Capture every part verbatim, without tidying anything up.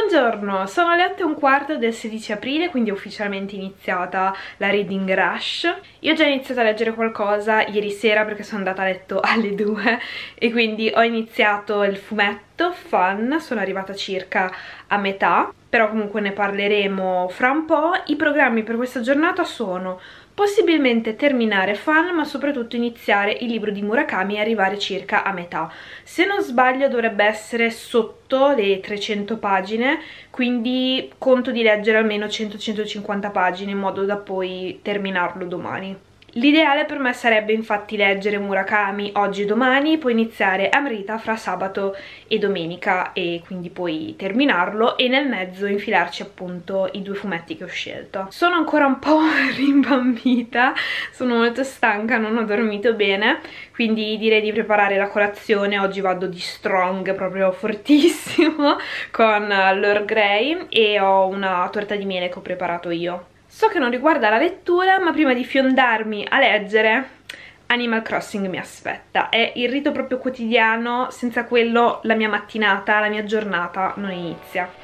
Buongiorno, sono le otto e un quarto del sedici aprile, quindi è ufficialmente iniziata la reading rush. Io ho già iniziato a leggere qualcosa ieri sera perché sono andata a letto alle due e quindi ho iniziato il fumetto Fun, sono arrivata circa a metà, però comunque ne parleremo fra un po'. I programmi per questa giornata sono possibilmente terminare Fun, ma soprattutto iniziare il libro di Murakami e arrivare circa a metà. Se non sbaglio dovrebbe essere sotto le trecento pagine, quindi conto di leggere almeno cento centocinquanta pagine in modo da poi terminarlo domani. L'ideale per me sarebbe infatti leggere Murakami oggi e domani, poi iniziare Amrita fra sabato e domenica e quindi poi terminarlo, e nel mezzo infilarci appunto i due fumetti che ho scelto. Sono ancora un po' rimbambita, sono molto stanca, non ho dormito bene, quindi direi di preparare la colazione. Oggi vado di strong, proprio fortissimo, con l'Earl Grey, e ho una torta di miele che ho preparato io. So che non riguarda la lettura, ma prima di fiondarmi a leggere, Animal Crossing mi aspetta. È il rito proprio quotidiano, senza quello la mia mattinata, la mia giornata non inizia.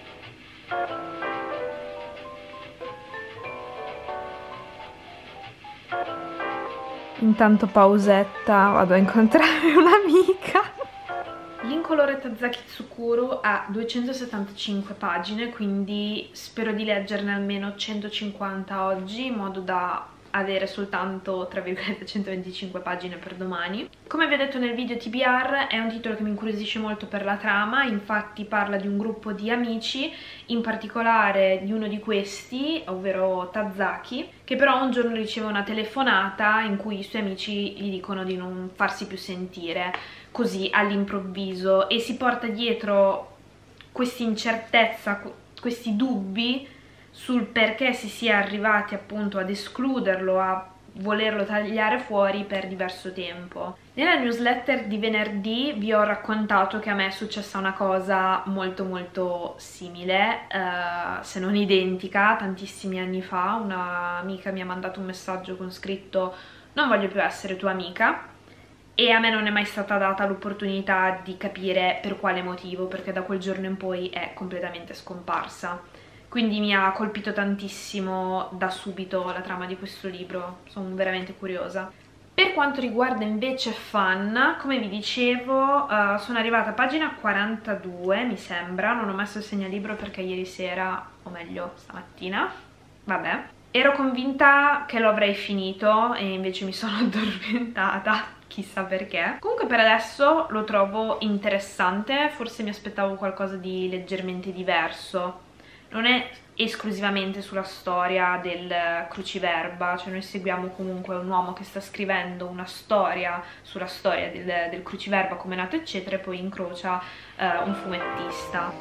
Intanto pausetta, vado a incontrare un'amica. L'Incolore Tazaki Tsukuru ha duecentosettantacinque pagine, quindi spero di leggerne almeno centocinquanta oggi, in modo da avere soltanto, tra virgolette, centoventicinque pagine per domani. Come vi ho detto nel video T B R, è un titolo che mi incuriosisce molto per la trama. Infatti parla di un gruppo di amici, in particolare di uno di questi, ovvero Tazaki, che però un giorno riceve una telefonata in cui i suoi amici gli dicono di non farsi più sentire così all'improvviso, e si porta dietro questa incertezza, questi dubbi sul perché si sia arrivati appunto ad escluderlo, a volerlo tagliare fuori per diverso tempo. Nella newsletter di venerdì vi ho raccontato che a me è successa una cosa molto molto simile, eh, se non identica. Tantissimi anni fa un'amica mi ha mandato un messaggio con scritto "non voglio più essere tua amica", e a me non è mai stata data l'opportunità di capire per quale motivo, perché da quel giorno in poi è completamente scomparsa. Quindi mi ha colpito tantissimo da subito la trama di questo libro, sono veramente curiosa. Per quanto riguarda invece Fun, come vi dicevo, uh, sono arrivata a pagina quarantadue, mi sembra. Non ho messo il segnalibro perché ieri sera, o meglio stamattina, vabbè, ero convinta che lo avrei finito e invece mi sono addormentata, chissà perché. Comunque per adesso lo trovo interessante, forse mi aspettavo qualcosa di leggermente diverso. Non è esclusivamente sulla storia del cruciverba, cioè noi seguiamo comunque un uomo che sta scrivendo una storia sulla storia del, del cruciverba, come è nato eccetera, e poi incrocia uh, un fumettista.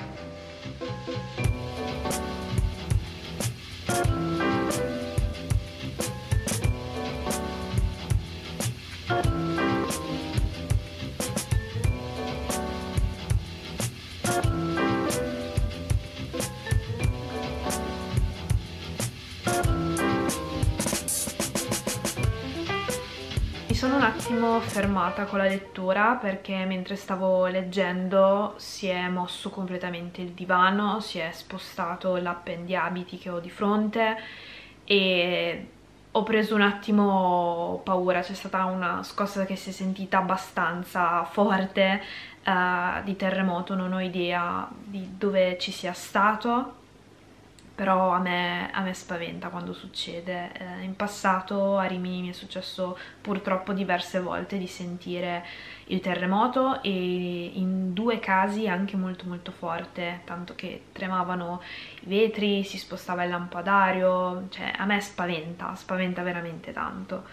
Mi sono un attimo fermata con la lettura perché mentre stavo leggendo si è mosso completamente il divano, si è spostato l'appendiabiti che ho di fronte e ho preso un attimo paura. C'è stata una scossa che si è sentita abbastanza forte, uh, di terremoto. Non ho idea di dove ci sia stato, però a me, a me spaventa quando succede. Eh, in passato a Rimini mi è successo purtroppo diverse volte di sentire il terremoto, e in due casi anche molto molto forte, tanto che tremavano i vetri, si spostava il lampadario. Cioè a me spaventa, spaventa veramente tanto.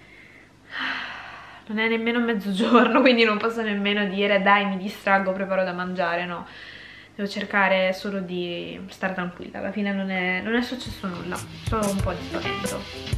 Non è nemmeno mezzogiorno, quindi non posso nemmeno dire dai mi distraggo, preparo da mangiare, no. Devo cercare solo di stare tranquilla. Alla fine non è, non è successo nulla, solo un po' di spavento.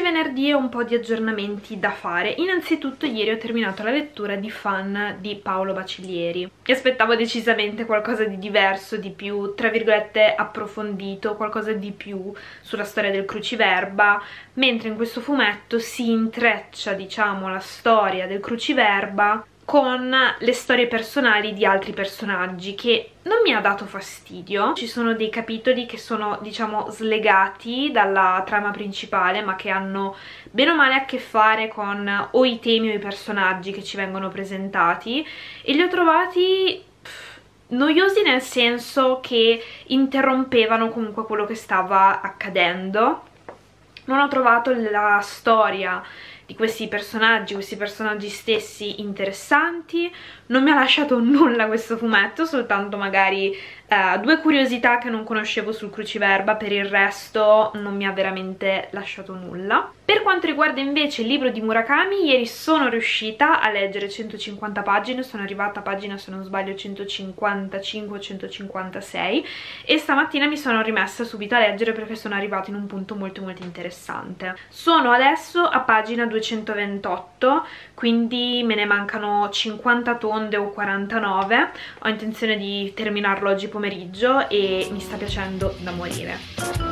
Oggi venerdì ho un po' di aggiornamenti da fare. Innanzitutto ieri ho terminato la lettura di Fan di Paolo Bacilieri. Mi aspettavo decisamente qualcosa di diverso, di più, tra virgolette, approfondito, qualcosa di più sulla storia del cruciverba, mentre in questo fumetto si intreccia, diciamo, la storia del cruciverba con le storie personali di altri personaggi, che non mi ha dato fastidio. Ci sono dei capitoli che sono, diciamo, slegati dalla trama principale, ma che hanno bene o male a che fare con o i temi o i personaggi che ci vengono presentati, e li ho trovati pff, noiosi, nel senso che interrompevano comunque quello che stava accadendo. Non ho trovato la storia di questi personaggi, questi personaggi stessi interessanti. Non mi ha lasciato nulla questo fumetto, soltanto magari eh, due curiosità che non conoscevo sul cruciverba. Per il resto non mi ha veramente lasciato nulla. Per quanto riguarda invece il libro di Murakami, ieri sono riuscita a leggere centocinquanta pagine, sono arrivata a pagina, se non sbaglio, centocinquantacinque o centocinquantasei, e stamattina mi sono rimessa subito a leggere perché sono arrivata in un punto molto molto interessante. Sono adesso a pagina duecentoventotto, quindi me ne mancano cinquanta tonde o quarantanove. Ho intenzione di terminarlo oggi pomeriggio e mi sta piacendo da morire.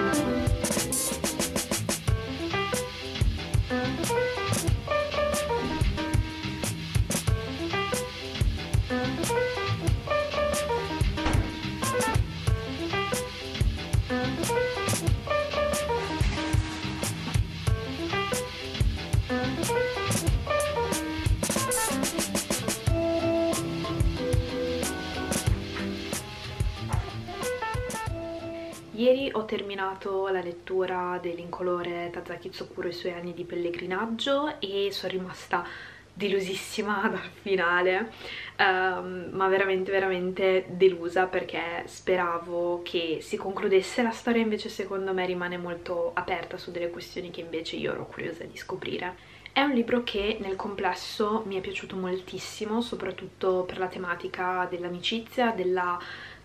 Ieri ho terminato la lettura dell'incolore Tazaki Tsukuro e i suoi anni di pellegrinaggio e sono rimasta delusissima dal finale, um, ma veramente veramente delusa, perché speravo che si concludesse la storia. Invece secondo me rimane molto aperta su delle questioni che invece io ero curiosa di scoprire. È un libro che nel complesso mi è piaciuto moltissimo, soprattutto per la tematica dell'amicizia, della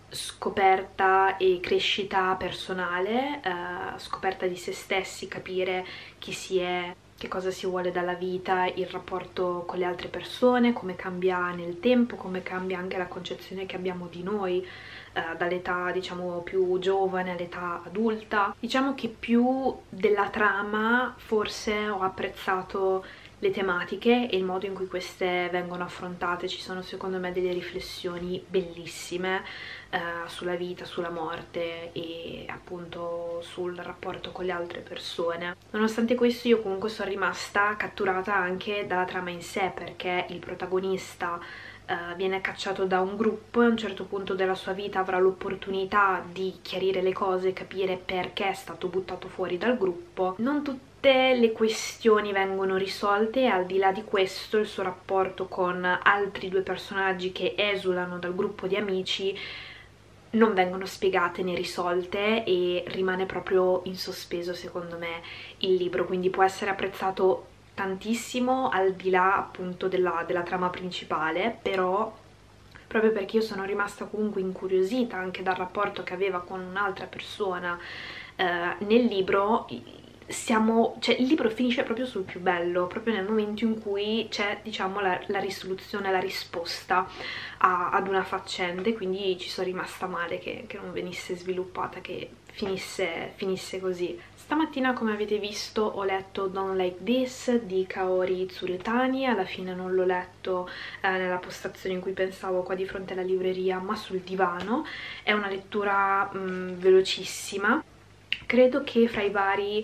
scoperta e crescita personale, eh, scoperta di se stessi, capire chi si è, che cosa si vuole dalla vita, il rapporto con le altre persone, come cambia nel tempo, come cambia anche la concezione che abbiamo di noi, eh, dall'età, diciamo, più giovane all'età adulta. Diciamo che più della trama forse ho apprezzato le tematiche e il modo in cui queste vengono affrontate. Ci sono secondo me delle riflessioni bellissime eh, sulla vita, sulla morte e appunto sul rapporto con le altre persone. Nonostante questo io comunque sono rimasta catturata anche dalla trama in sé, perché il protagonista Uh, viene cacciato da un gruppo e a un certo punto della sua vita avrà l'opportunità di chiarire le cose, capire perché è stato buttato fuori dal gruppo. Non tutte le questioni vengono risolte, e al di là di questo il suo rapporto con altri due personaggi che esulano dal gruppo di amici non vengono spiegate né risolte, e rimane proprio in sospeso secondo me il libro, quindi può essere apprezzato tantissimo al di là appunto della, della trama principale, però proprio perché io sono rimasta comunque incuriosita anche dal rapporto che aveva con un'altra persona eh, nel libro, siamo, cioè il libro finisce proprio sul più bello, proprio nel momento in cui c'è, diciamo, la, la risoluzione, la risposta a, ad una faccenda, quindi ci sono rimasta male che, che non venisse sviluppata, che finisse, finisse così. Stamattina, come avete visto, ho letto Don't Like This di Kaori Tsurutani. Alla fine non l'ho letto eh, nella postazione in cui pensavo, qua di fronte alla libreria, ma sul divano. È una lettura mh, velocissima. Credo che fra i vari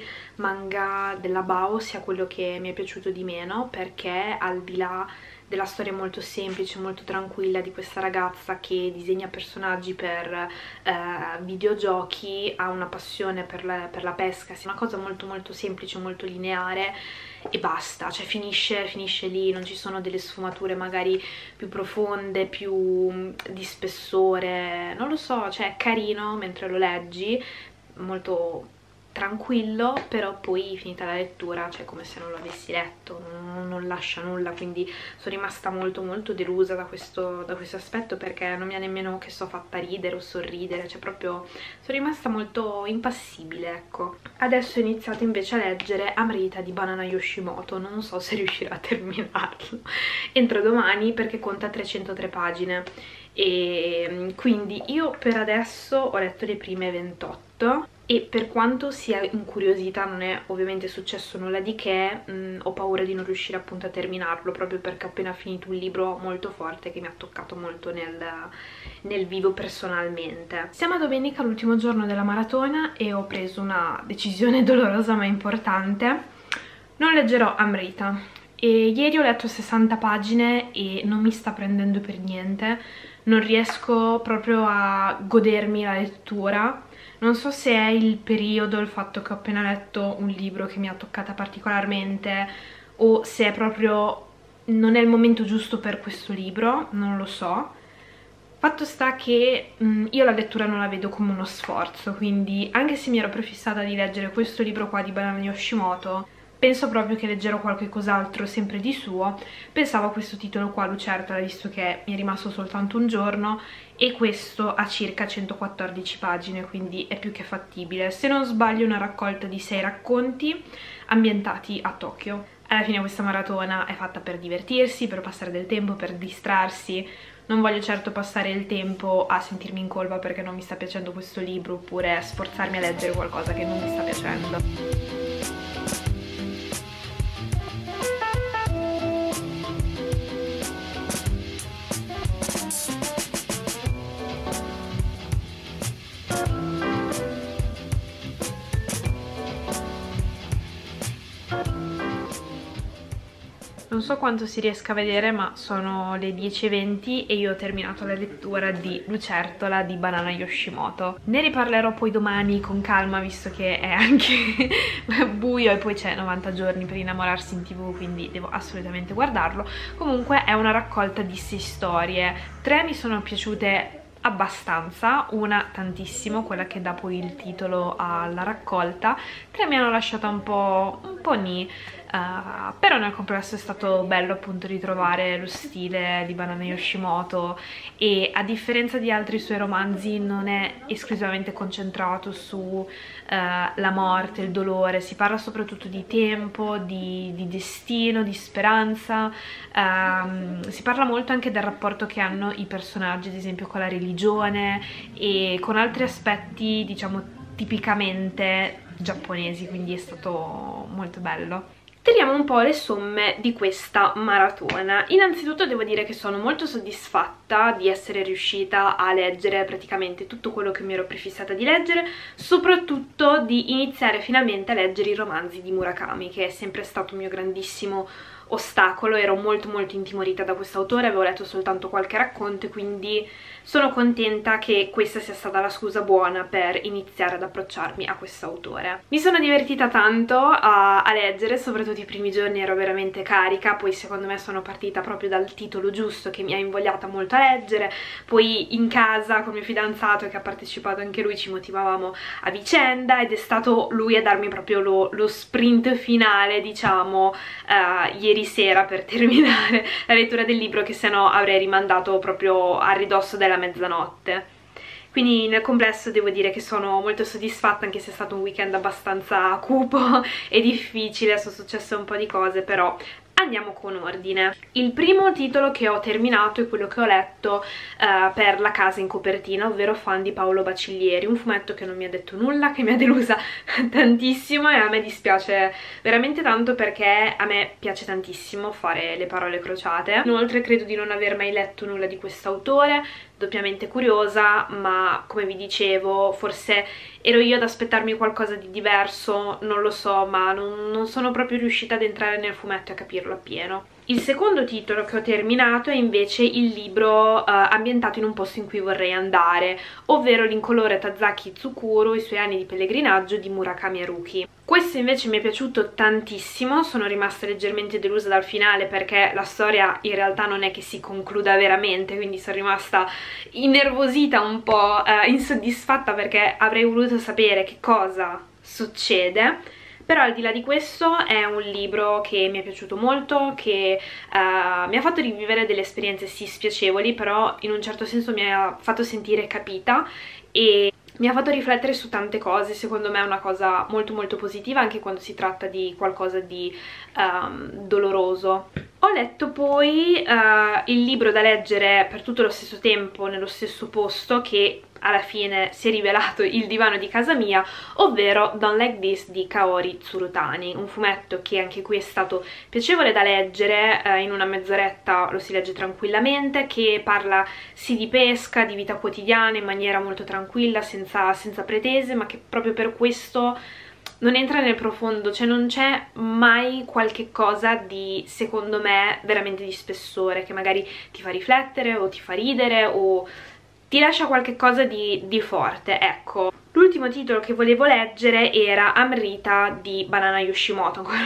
manga della Bao sia quello che mi è piaciuto di meno, perché al di là della storia molto semplice, molto tranquilla di questa ragazza che disegna personaggi per eh, videogiochi, ha una passione per la, per la pesca, è una cosa molto molto semplice, molto lineare e basta, cioè finisce, finisce lì, non ci sono delle sfumature magari più profonde, più di spessore, non lo so, cioè è carino mentre lo leggi, molto tranquillo, però poi finita la lettura, cioè come se non lo avessi letto, non, non lascia nulla, quindi sono rimasta molto molto delusa da questo, da questo aspetto, perché non mi ha nemmeno, che so, fatta ridere o sorridere, cioè proprio sono rimasta molto impassibile, ecco. Adesso ho iniziato invece a leggere Amrita di Banana Yoshimoto, non so se riuscirò a terminarlo entro domani perché conta trecentotre pagine, e quindi io per adesso ho letto le prime ventotto e per quanto sia incuriosita, non è ovviamente successo nulla di che, mh, ho paura di non riuscire appunto a terminarlo, proprio perché ho appena finito un libro molto forte che mi ha toccato molto nel, nel vivo personalmente. Siamo a domenica, l'ultimo giorno della maratona, e ho preso una decisione dolorosa ma importante. Non leggerò Amrita, e ieri ho letto sessanta pagine e non mi sta prendendo per niente, non riesco proprio a godermi la lettura. Non so se è il periodo, il fatto che ho appena letto un libro che mi ha toccata particolarmente, o se è proprio non è il momento giusto per questo libro, non lo so. Fatto sta che mh, io la lettura non la vedo come uno sforzo, quindi anche se mi ero prefissata di leggere questo libro qua di Banana Yoshimoto, penso proprio che leggerò qualche cos'altro sempre di suo. Pensavo a questo titolo qua, Lucertola, visto che mi è rimasto soltanto un giorno, e questo ha circa centoquattordici pagine, quindi è più che fattibile. Se non sbaglio è una raccolta di sei racconti ambientati a Tokyo. Alla fine questa maratona è fatta per divertirsi, per passare del tempo, per distrarsi. Non voglio certo passare il tempo a sentirmi in colpa perché non mi sta piacendo questo libro, oppure sforzarmi a leggere qualcosa che non mi sta piacendo. Non so quanto si riesca a vedere, ma sono le dieci e venti e io ho terminato la lettura di Lucertola di Banana Yoshimoto. Ne riparlerò poi domani con calma, visto che è anche buio e poi c'è novanta giorni per innamorarsi in tv, quindi devo assolutamente guardarlo. Comunque è una raccolta di sei storie, tre mi sono piaciute abbastanza, una tantissimo, quella che dà poi il titolo alla raccolta, tre mi hanno lasciata un po' un po' nì. Uh, però nel complesso è stato bello appunto ritrovare lo stile di Banana Yoshimoto, e a differenza di altri suoi romanzi non è esclusivamente concentrato su uh, la morte, il dolore, si parla soprattutto di tempo, di, di destino, di speranza. Um, si parla molto anche del rapporto che hanno i personaggi, ad esempio con la religione e con altri aspetti diciamo tipicamente giapponesi, quindi è stato molto bello. Tiriamo un po' le somme di questa maratona. Innanzitutto devo dire che sono molto soddisfatta di essere riuscita a leggere praticamente tutto quello che mi ero prefissata di leggere, soprattutto di iniziare finalmente a leggere i romanzi di Murakami, che è sempre stato un mio grandissimo ostacolo. Ero molto molto intimorita da questo autore, avevo letto soltanto qualche racconto, quindi sono contenta che questa sia stata la scusa buona per iniziare ad approcciarmi a questo autore. Mi sono divertita tanto a, a leggere, soprattutto i primi giorni ero veramente carica, poi secondo me sono partita proprio dal titolo giusto che mi ha invogliata molto a leggere. Poi in casa con mio fidanzato, che ha partecipato anche lui, ci motivavamo a vicenda ed è stato lui a darmi proprio lo, lo sprint finale, diciamo, uh, ieri sera per terminare la lettura del libro, che se no avrei rimandato proprio a ridosso della mezzanotte. Quindi nel complesso devo dire che sono molto soddisfatta, anche se è stato un weekend abbastanza cupo e difficile, sono successe un po' di cose, però andiamo con ordine. Il primo titolo che ho terminato è quello che ho letto uh, per La casa in copertina, ovvero Fan di Paolo Baciglieri, un fumetto che non mi ha detto nulla, che mi ha delusa tantissimo, e a me dispiace veramente tanto perché a me piace tantissimo fare le parole crociate. Inoltre credo di non aver mai letto nulla di quest'autore, doppiamente curiosa, ma come vi dicevo forse ero io ad aspettarmi qualcosa di diverso, non lo so, ma non, non sono proprio riuscita ad entrare nel fumetto e a capirlo appieno. Il secondo titolo che ho terminato è invece il libro uh, ambientato in un posto in cui vorrei andare, ovvero L'incolore Tazaki Tsukuro, i suoi anni di pellegrinaggio di Murakami Haruki. Questo invece mi è piaciuto tantissimo, sono rimasta leggermente delusa dal finale perché la storia in realtà non è che si concluda veramente, quindi sono rimasta innervosita, un po' uh, insoddisfatta, perché avrei voluto sapere che cosa succede. Però al di là di questo è un libro che mi è piaciuto molto, che uh, mi ha fatto rivivere delle esperienze sì spiacevoli, però in un certo senso mi ha fatto sentire capita e mi ha fatto riflettere su tante cose. Secondo me è una cosa molto molto positiva anche quando si tratta di qualcosa di um, doloroso. Ho letto poi uh, il libro da leggere per tutto lo stesso tempo, nello stesso posto, che alla fine si è rivelato il divano di casa mia, ovvero Don't Like This di Kaori Tsurutani, un fumetto che anche qui è stato piacevole da leggere, eh, in una mezz'oretta lo si legge tranquillamente, che parla sì di pesca, di vita quotidiana in maniera molto tranquilla, senza, senza pretese, ma che proprio per questo non entra nel profondo, cioè non c'è mai qualche cosa di, secondo me, veramente di spessore, che magari ti fa riflettere o ti fa ridere o ti lascia qualche cosa di, di forte, ecco. L'ultimo titolo che volevo leggere era Amrita di Banana Yoshimoto, ancora,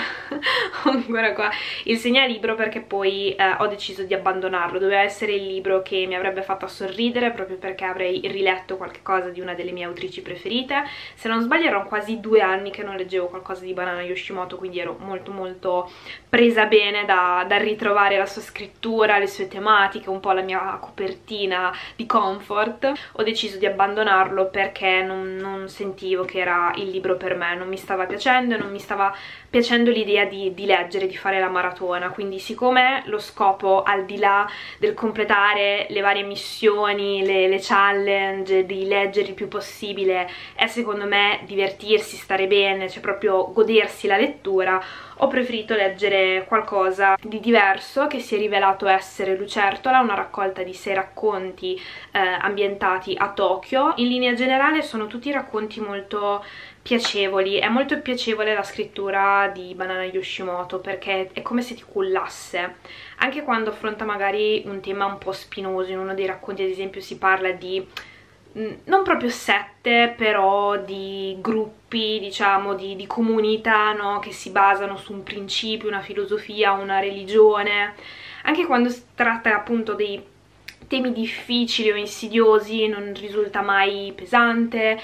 ancora qua il segnalibro, perché poi eh, ho deciso di abbandonarlo. Doveva essere il libro che mi avrebbe fatto sorridere, proprio perché avrei riletto qualche cosa di una delle mie autrici preferite. Se non sbaglio erano quasi due anni che non leggevo qualcosa di Banana Yoshimoto, quindi ero molto molto presa bene da, da ritrovare la sua scrittura, le sue tematiche, un po' la mia copertina di comfort. Ho deciso di abbandonarlo perché non non sentivo che era il libro per me, non mi stava piacendo e non mi stava piacendo l'idea di, di leggere, di fare la maratona. Quindi siccome lo scopo, al di là del completare le varie missioni, le, le challenge, di leggere il più possibile, è secondo me divertirsi, stare bene, cioè proprio godersi la lettura, ho preferito leggere qualcosa di diverso, che si è rivelato essere Lucertola, una raccolta di sei racconti eh, ambientati a Tokyo. In linea generale sono tutti racconti molto piacevoli, è molto piacevole la scrittura di Banana Yoshimoto perché è come se ti cullasse, anche quando affronta magari un tema un po' spinoso. In uno dei racconti ad esempio si parla di, non proprio sette, però di gruppi, diciamo, di, di comunità, no? Che si basano su un principio, una filosofia, una religione. Anche quando si tratta appunto dei temi difficili o insidiosi non risulta mai pesante,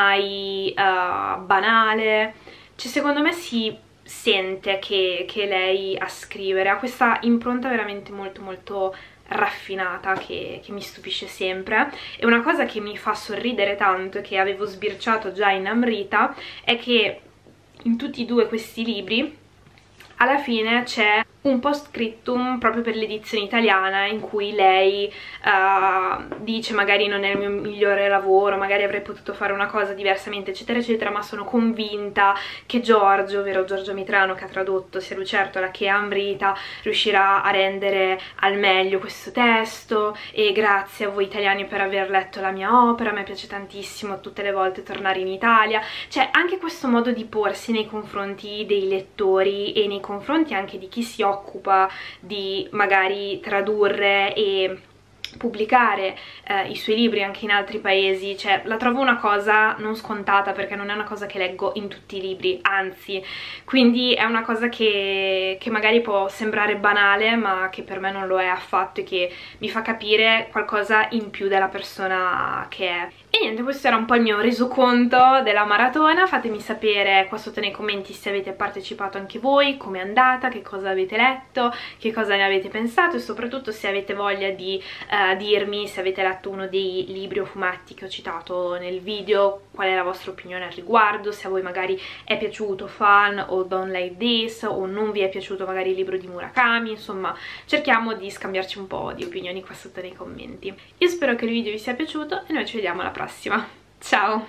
mai uh, banale. Cioè secondo me si sente che, che lei a scrivere ha questa impronta veramente molto molto raffinata che, che mi stupisce sempre. E una cosa che mi fa sorridere tanto e che avevo sbirciato già in Amrita è che in tutti e due questi libri alla fine c'è un post-scriptum proprio per l'edizione italiana in cui lei uh, dice magari non è il mio migliore lavoro, magari avrei potuto fare una cosa diversamente eccetera eccetera, ma sono convinta che Giorgio, ovvero Giorgio Mitrano che ha tradotto sia Lucertola che Amrita, riuscirà a rendere al meglio questo testo, e grazie a voi italiani per aver letto la mia opera, a me piace tantissimo tutte le volte tornare in Italia. Cioè anche questo modo di porsi nei confronti dei lettori e nei confronti anche di chi si occupa occupa di magari tradurre e pubblicare eh, i suoi libri anche in altri paesi, cioè la trovo una cosa non scontata, perché non è una cosa che leggo in tutti i libri, anzi, quindi è una cosa che, che magari può sembrare banale ma che per me non lo è affatto e che mi fa capire qualcosa in più della persona che è. E niente, questo era un po' il mio resoconto della maratona. Fatemi sapere qua sotto nei commenti se avete partecipato anche voi, com'è andata, che cosa avete letto, che cosa ne avete pensato e soprattutto se avete voglia di uh, dirmi se avete letto uno dei libri o fumetti che ho citato nel video, qual è la vostra opinione al riguardo, se a voi magari è piaciuto Fan o Don't Like This, o non vi è piaciuto magari il libro di Murakami. Insomma, cerchiamo di scambiarci un po' di opinioni qua sotto nei commenti. Io spero che il video vi sia piaciuto e noi ci vediamo alla prossima. Ciao!